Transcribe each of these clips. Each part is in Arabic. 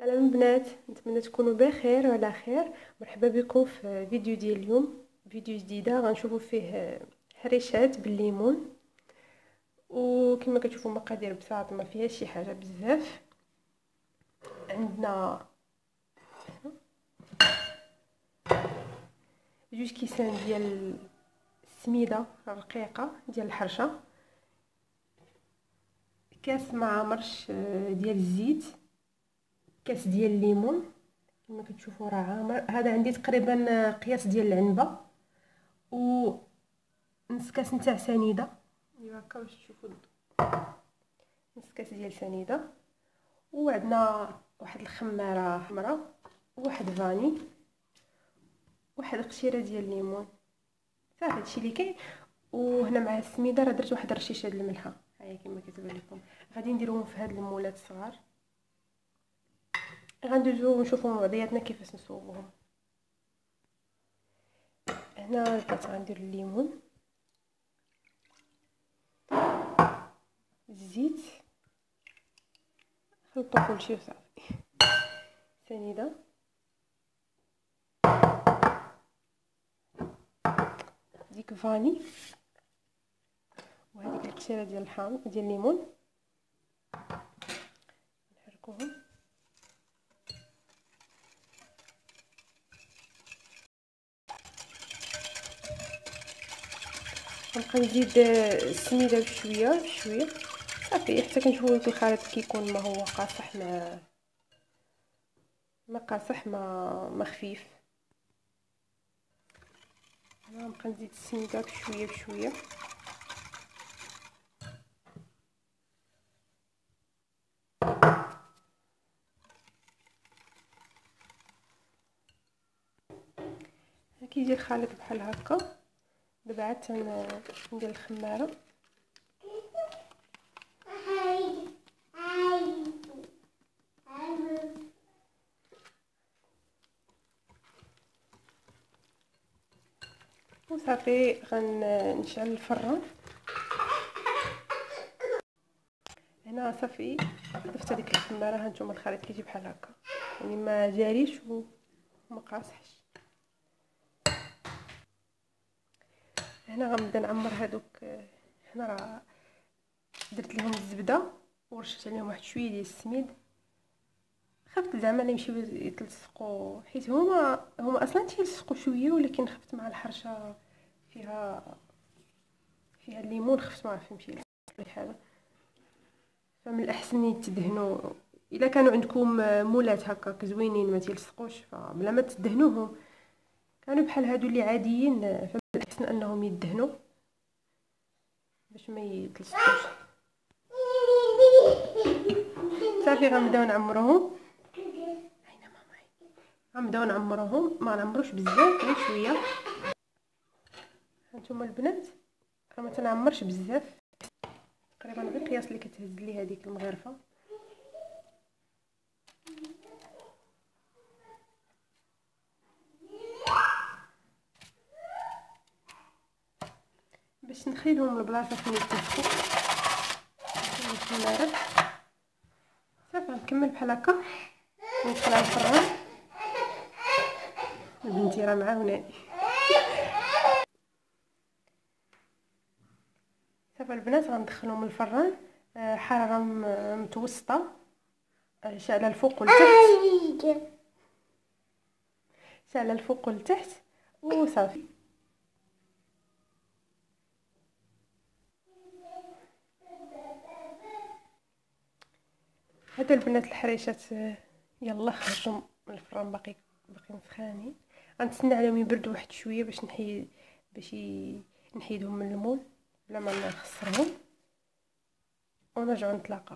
سلام البنات، نتمنى تكونوا بخير وعلى خير. مرحبا بكم في فيديو ديال اليوم. فيديو جديده غنشوفوا فيه حريشات بالليمون، وكما كتشوفوا مقادير بساطه ما فيهاش شي حاجه بزاف. عندنا 2 كيسان ديال السميده رقيقه ديال الحرشه، كاس مع مرش ديال الزيت، كاس ديال الليمون كما كتشوفوا راه عامر. هذا عندي تقريبا قياس ديال العنبه، و نص كاس نتاع سنيده. ايوا هكا باش تشوفوا نص كاس ديال سنيده. وعندنا واحد الخماره حمراء، وواحد فاني، واحد قشيره ديال الليمون. صافي هادشي اللي كاين. وهنا مع السميده راه درت واحد الرشيشه د الملحه، ها هي كما كتبان لكم. غادي نديروهم في هاد المولات الصغار. غندوزو ونشوفوا مع بعضياتنا كيفاش نصوبوهم. هنا البلاط غندير الليمون، الزيت، خلطوا كلشي وصافي. سنيده، ديك فاني، وهذيك القشيره ديال ديال الليمون. نحركوهم. غنبقى نزيد السميده بشويه بشويه صافي حتى كنشوفوا الخليط كيكون ما هو قاصح ما قاصح ما خفيف. انا غنبقى نزيد السميده بشويه بشويه. كيجي الخليط بحال هكا. دابا عاد ندير الخماره. وصافي غنشعل الفران. هنا صافي ضفت هذيك الخماره. ها نتوما الخليط كيجي بحال هكا، يعني ما جاريش وما قاصحش. هنا غنبدا نعمر هذوك. هنا راه درت لهم الزبده ورشت عليهم واحد شويه ديال السميد. خفت زعما لا يمشيو يتلصقوا، حيت هما اصلا تيلصقوا شويه، ولكن خفت مع الحرشه فيها الليمون. خفت ما عرف يمشي لي حاجه. فمن الاحسن يتدهنوا. الا كانوا عندكم مولات هكاك زوينين ما تيلصقوش، فبلا ما تدهنوهم. كانوا بحال هادو اللي عاديين، فمن الاحسن انهم يدهنوا باش ما يتلصقوش. صافي غنبداو نعمروهم. غنبداو نعمروهم، ما نعمروش بزاف، غير شويه. هانتوما البنات راه ما تنعمرش بزاف، تقريبا غير القياس اللي كتهز لي هذيك المغرفه. باش نخليهم البلاصه فين يتسخوا في المغرب. صافي نكمل بحال هكا وندخل على الفران. بنتي راه معاوناني. صافي البنات غندخلهم الفران حراره متوسطه، شعله الفوق والتحت، شعله الفوق والتحت وصافي. هذا البنات الحريشات يلا خرجوا من الفران، باقي سخانين. غنتسنى عليهم يبردوا واحد شويه باش نحيدهم من المول بلا ما نخسرهم، ونرجعوا نتلاقاو.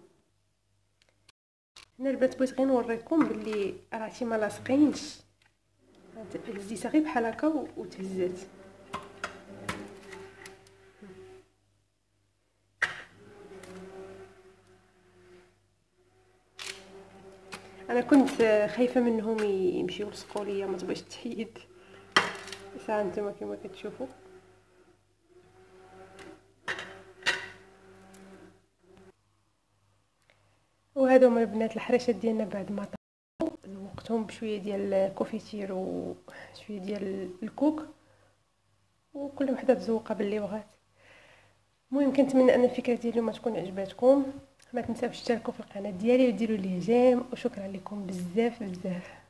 هنا البنات بغيت غير نوريكم باللي راهي ما لاصقينش. هزيتها غير بحال هكا وتهزات. انا كنت خايفه منهم يمشيو يلصقوا ليا، ما تبغيش تحيد. ها انتما كما كتشوفوا. وهذا هما البنات الحريشات ديالنا بعد ما طابوا. ذوقتهم بشويه ديال الكوفيتير وشويه ديال الكوك، وكل وحده تذوقها باللي بغات. المهم كنتمنى ان الفكره ديال اليوم تكون عجباتكم. ما تنساوش تشتركوا في القناه ديالي وديروا لي جيم، وشكرا لكم بزاف بزاف.